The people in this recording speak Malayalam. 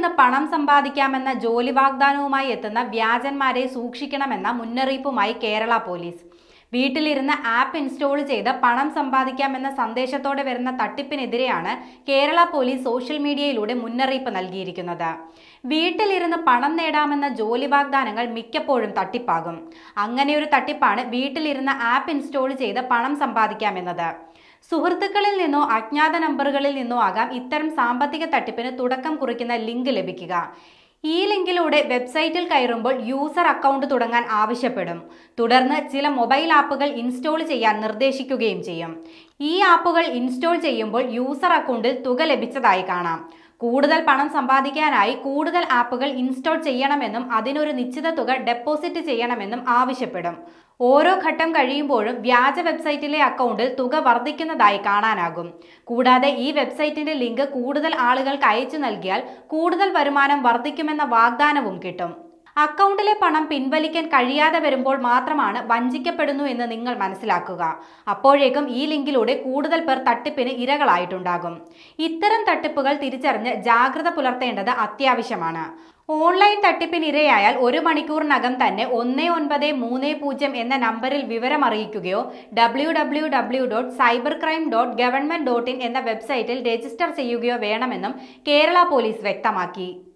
വീട്ടിലിരുന്ന് പണം സമ്പാദിക്കാമെന്ന ജോലി വാഗ്ദാനവുമായി എത്തുന്ന വ്യാജന്മാരെ സൂക്ഷിക്കണമെന്ന മുന്നറിയിപ്പുമായി കേരള പോലീസ്. വീട്ടിലിരുന്ന് ആപ്പ് ഇൻസ്റ്റോൾ ചെയ്ത് പണം സമ്പാദിക്കാമെന്ന സന്ദേശത്തോടെ വരുന്ന തട്ടിപ്പിനെതിരെയാണ് കേരള പോലീസ് സോഷ്യൽ മീഡിയയിലൂടെ മുന്നറിയിപ്പ് നൽകിയിരിക്കുന്നത്. വീട്ടിലിരുന്ന് പണം നേടാമെന്ന ജോലി വാഗ്ദാനങ്ങൾ മിക്കപ്പോഴും തട്ടിപ്പാകും. അങ്ങനെയൊരു തട്ടിപ്പാണ് വീട്ടിലിരുന്ന് ആപ്പ് ഇൻസ്റ്റോൾ ചെയ്ത് പണം സമ്പാദിക്കാമെന്നത്. സുഹൃത്തുക്കളിൽ നിന്നോ അജ്ഞാത നമ്പറുകളിൽ നിന്നോ ആകാം ഇത്തരം സാമ്പത്തിക തട്ടിപ്പിന് തുടക്കം കുറിക്കുന്ന ലിങ്ക് ലഭിക്കുക. ഈ ലിങ്കിലൂടെ വെബ്സൈറ്റിൽ കയറുമ്പോൾ യൂസർ അക്കൗണ്ട് തുടങ്ങാൻ ആവശ്യപ്പെടും. തുടർന്ന് ചില മൊബൈൽ ആപ്പുകൾ ഇൻസ്റ്റോൾ ചെയ്യാൻ നിർദ്ദേശിക്കുകയും ചെയ്യും. ഈ ആപ്പുകൾ ഇൻസ്റ്റോൾ ചെയ്യുമ്പോൾ യൂസർ അക്കൗണ്ടിൽ തുക ലഭിച്ചതായി കാണാം. കൂടുതൽ പണം സമ്പാദിക്കാനായി കൂടുതൽ ആപ്പുകൾ ഇൻസ്റ്റോൾ ചെയ്യണമെന്നും അതിനൊരു നിശ്ചിത തുക ഡെപ്പോസിറ്റ് ചെയ്യണമെന്നും ആവശ്യപ്പെടും. ഓരോ ഘട്ടം കഴിയുമ്പോഴും വ്യാജ വെബ്സൈറ്റിലെ അക്കൗണ്ടിൽ തുക വർദ്ധിക്കുന്നതായി കാണാനാകും. കൂടാതെ ഈ വെബ്സൈറ്റിന്റെ ലിങ്ക് കൂടുതൽ ആളുകൾക്ക് അയച്ചു നൽകിയാൽ കൂടുതൽ വരുമാനം വർദ്ധിക്കുമെന്ന വാഗ്ദാനവും കിട്ടും. അക്കൗണ്ടിലെ പണം പിൻവലിക്കാൻ കഴിയാതെ വരുമ്പോൾ മാത്രമാണ് വഞ്ചിക്കപ്പെടുന്നു എന്ന് നിങ്ങൾ മനസ്സിലാക്കുക. അപ്പോഴേക്കും ഈ ലിങ്കിലൂടെ കൂടുതൽ പേർ തട്ടിപ്പിന് ഇരകളായിട്ടുണ്ടാകും. ഇത്തരം തട്ടിപ്പുകൾ തിരിച്ചറിഞ്ഞ് ജാഗ്രത പുലർത്തേണ്ടത് അത്യാവശ്യമാണ്. ഓൺലൈൻ തട്ടിപ്പിനിരയായാൽ 1 മണിക്കൂറിനകം തന്നെ 1930 എന്ന നമ്പറിൽ വിവരമറിയിക്കുകയോ www.cybercrime.government.in എന്ന വെബ്സൈറ്റിൽ രജിസ്റ്റർ ചെയ്യുകയോ വേണമെന്നും കേരള പോലീസ് വ്യക്തമാക്കി.